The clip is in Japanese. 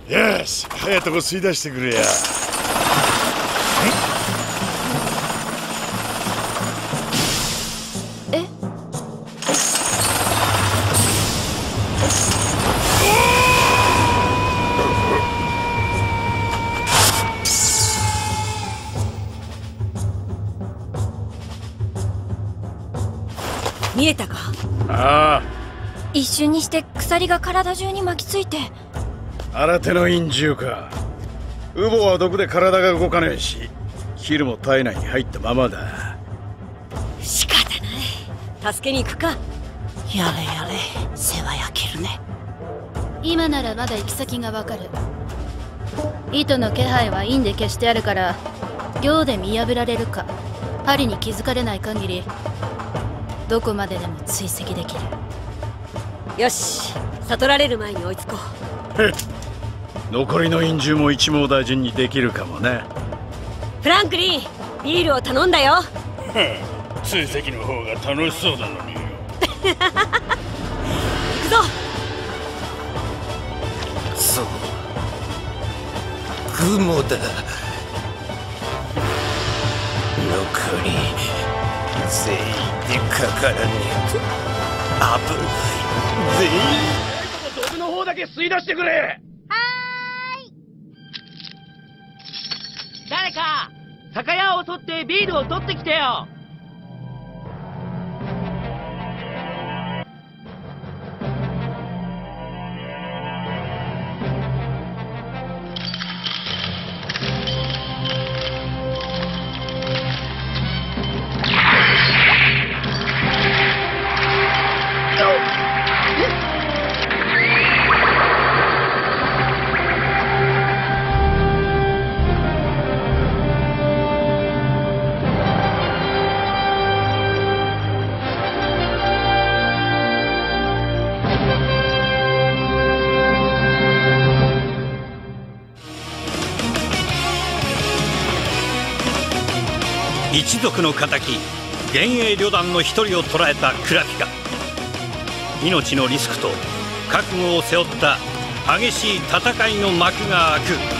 よし、早いとこ吸い出してくれや。 え？見えたか？ ああ、 一瞬にして鎖が体中に巻きついて。 新手の陰獣か。ウボは毒で体が動かねえし、キルも体内に入ったままだ。 仕方ない。助けに行くか。 やれやれ、世話焼けるね。 今ならまだ行き先がわかる。糸の気配は陰で消してあるから、行で見破られるか針に気づかれない限りどこまででも追跡できる。 よし、悟られる前に追いつこう。 へっ、残りの陰獣も一網打尽にできるかもね。 フランクリン、ビールを頼んだよ。 追跡の方が楽しそうなのによ。 行くぞ。 そう、グモだ。残り全員でかからねえと危ない。全員毒の方だけ吸い出してくれ。 誰か酒屋を取ってビールを取ってきてよ。 一族の仇、幻影旅団の一人を捕らえたクラピカ。命のリスクと覚悟を背負った激しい戦いの幕が開く。